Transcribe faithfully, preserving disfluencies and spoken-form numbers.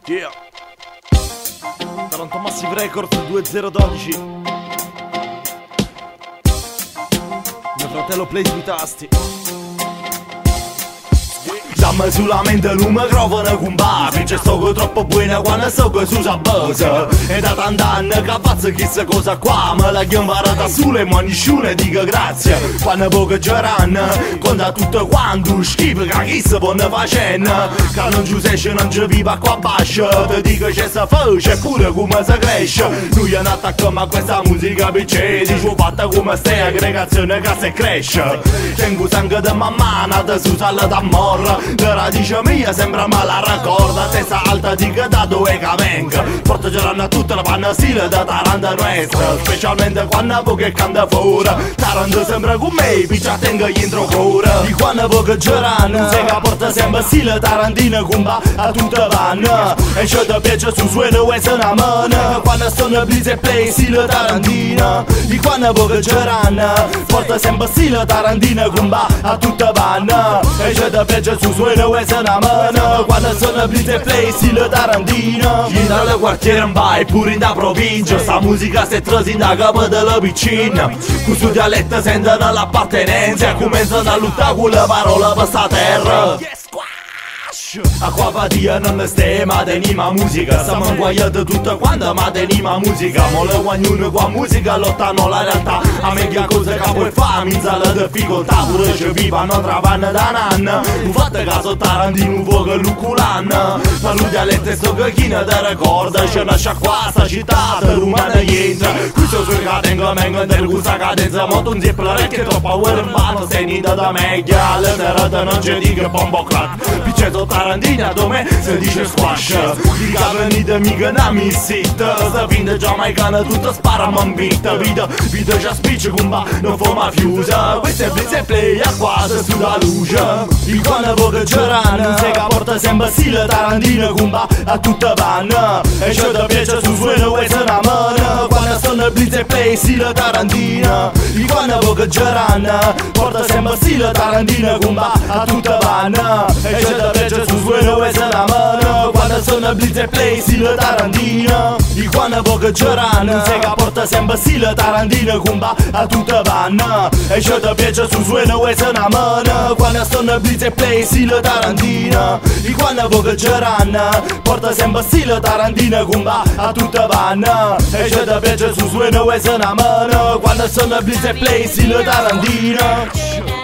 Yeah. Taranto Massive Records duemiladodici. Mio fratello play sui tasti. Dammi solamente il microfono con babi. C'è sto che troppo buona quando so che si usa base. E da tanti anni che faccio chissà cosa qua. Me la chiamare da sole ma nessuno dica grazie. Quando poco giranno conta tutto quanto schifo che chissà può ne facendo. Che non ci sei non ci viva qua basso. Ti dico c'è sta face pure come si cresce. Noi non attacchiamo a questa musica piccina. Ci ho fatta come stai aggregazione che si cresce. Tengo sangue di mamma nata su sala d'amor. La radice mia sembra mala raccorda. Testa alta di che da dove che venga. Porta girando tutta la panna stile da Taranta nostra. Specialmente quando voi che canta fuori. Taranta sembra con me, piccia tenga intro cuore. Di quando voi che girano se che porta sempre stile tarantina comba a tutta vanna. E c'è da piace su suono e se una mano. Quando sono blizz e play stile tarantina. Di quando voi che girano porta sempre stile tarantina comba a tutta vanna. E c'è da piace su suono e se una mano. Quando sono blitz e play stile tarantina. In dal quartiere in vai pure in da provincia. Sta musica si è trasa in da capo della vicina. Con suo dialetto sentono l'appartenenza. Cominciano a lottare con le parole per sta terra. A qua fatia non stiamo tenima musica. Siamo inguaiati tutta quanta ma tenima musica. Ma le guagnone qua musica lottano la realtà. A me che cosa che puoi fare minza la difficoltà. Pure ci vivano tra vanne da nanna. Non fate caso Tarantino fuoco luculanno. Ma lui dialetto sto che chi ne te ricorda. C'è una sciacqua sta città rumana niente. Questo sul cadengo mengo del questa cadenza. Ma tu non si plare che troppo ora in mano. Sei nita da me che alle serate non c'è di che bombo crack. Picceto Tarantina dove si dice squash. Di che venite mica una missita. Se vinde giamaicana tutto spara man beat. Vita, vita già spiccia comba non fa mafiosa. Questo è blitz e play a quasi sulla luce. Di quando voi che girano se che porta sempre stile tarantina comba a tutta vanna. E c'è da piace su suono e se una mano. Quando sono blitz e play stile tarantina. Di quando voi che girano porta sempre stile tarantina comba a tutta vanna. E c'è da piace su suono e se una mano. Quando sono blitz e play stile tarantina. Di quando voi che girano se che porta sempre stile tarantina comba a tutta vanna. E c'è da piace su suono e se una mano. Quando sono blitz e play stile tarantina. Di quando voi che girano porta sempre stile tarantina comba a tutta vanna. E c'è da piace su suono e se una mano. Quando sono blitz e play stile tarantina.